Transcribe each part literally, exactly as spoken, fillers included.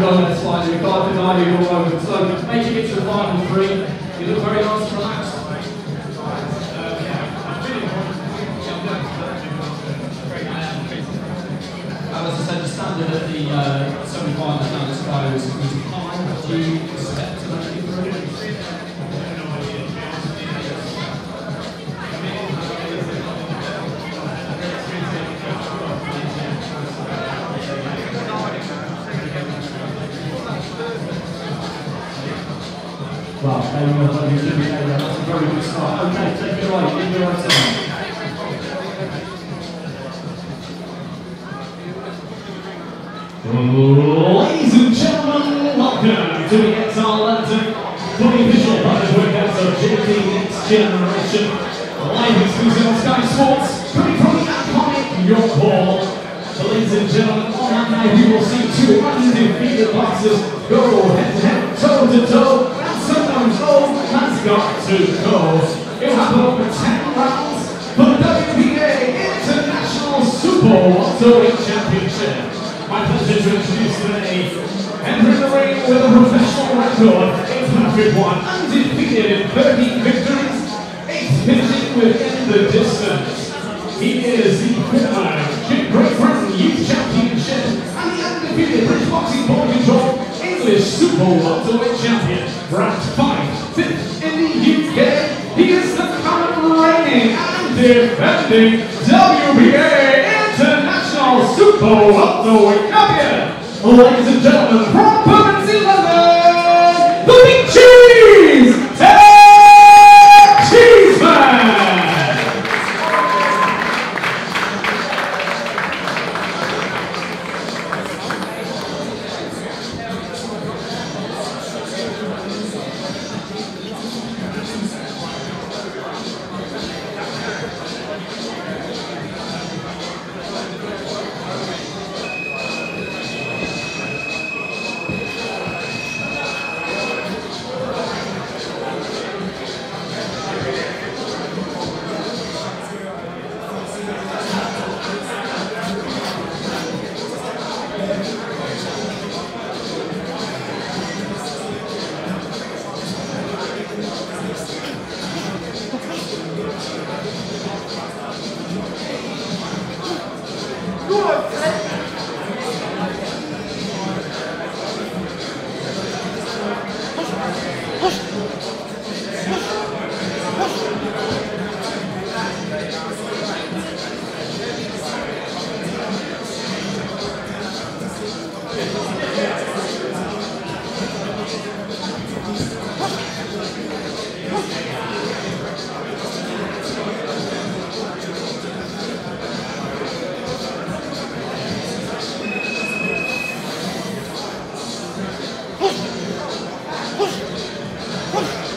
going there slightly. We can't deny you all over. So making it to the final three. You look very nice and relaxed. As I said, the standard at the uh, semi-finals now this guy was high. Do you expect to make it through? Well, there we go, you should be there. That's a very good start. Okay, take it away, give your right turn. Ladies and gentlemen, welcome to the X R London for the official British workouts of G T Next Generation. Live exclusive on Sky Sports, coming from the iconic York Hall. So ladies and gentlemen, on that night we will see two undefeated boxers go head to head, toe to toe, and sometimes old has got to go. It'll happen over ten rounds for the W B A International Super Welterweight Championship. My pleasure to introduce today, entering the ring with a professional record, eight hundred one, undefeated in thirty victories, eight finishing within the distance. He is the former Great Britain Youth Championship and the undefeated British Boxing Ball Control English Super Welterweight Champion, ranked five, fifth in the U K. He is the current reigning and defending W B A International Super Welterweight Champion. Ladies and gentlemen, from Bermondsey, London, the Big Cheese, Ted Cheeseman. Push!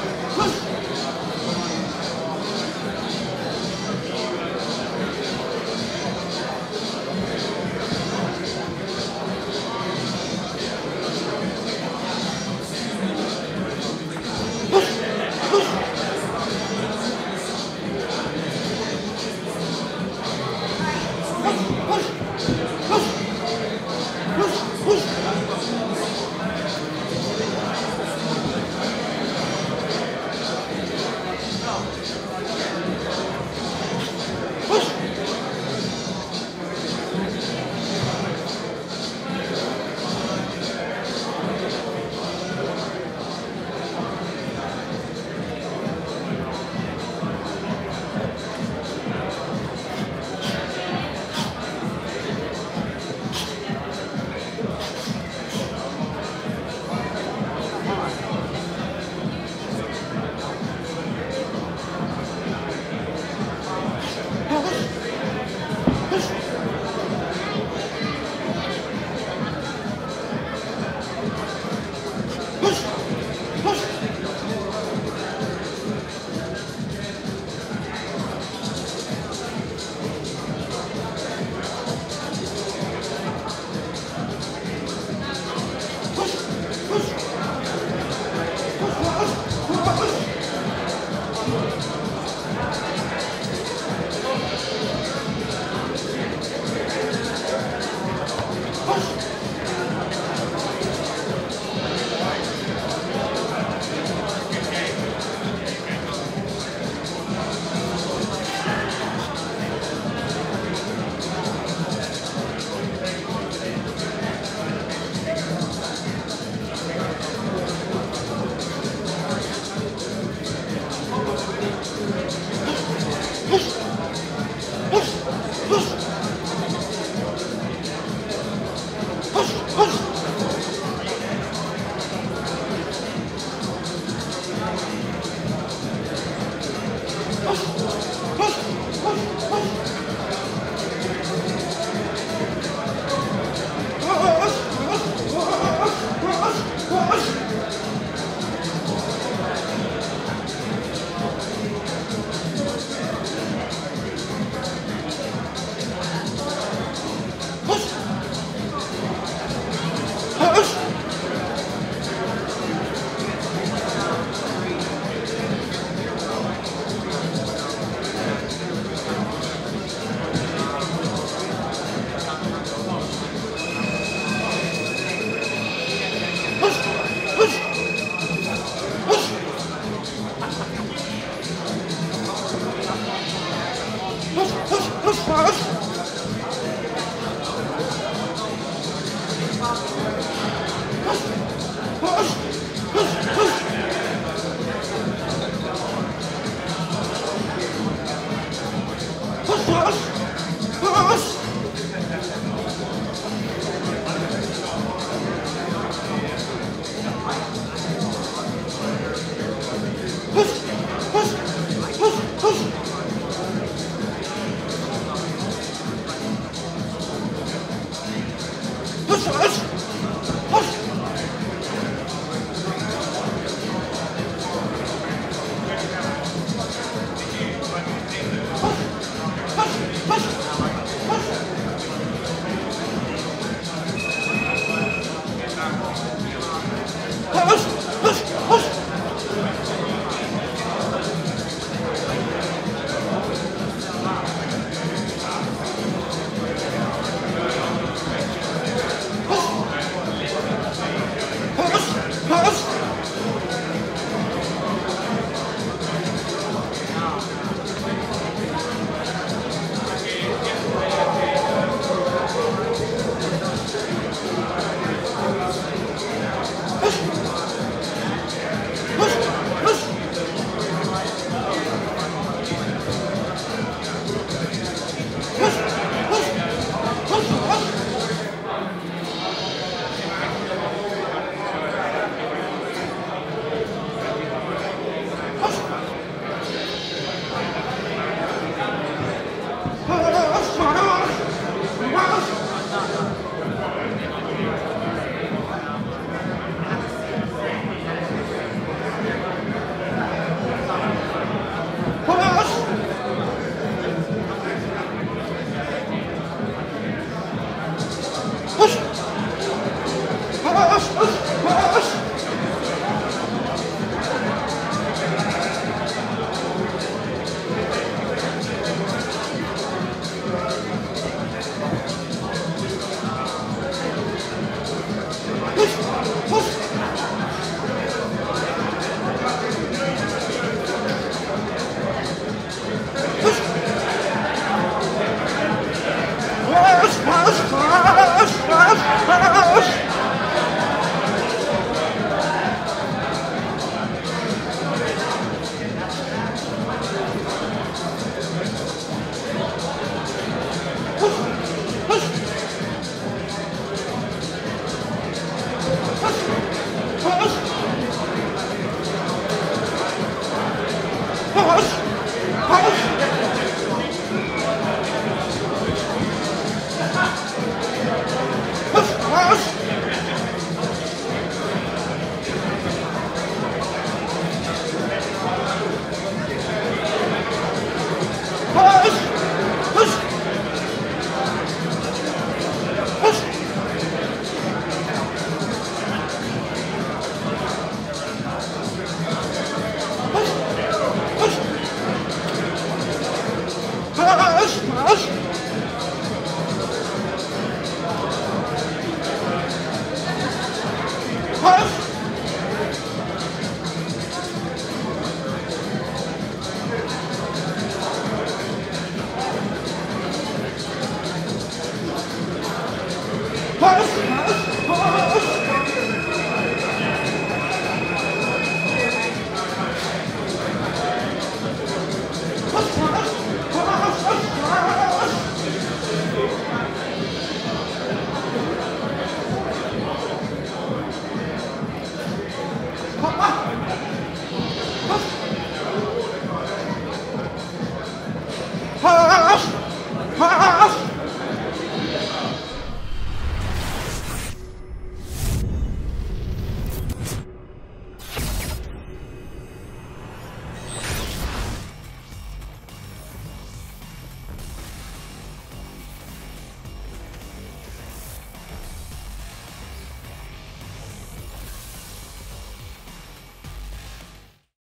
Partners.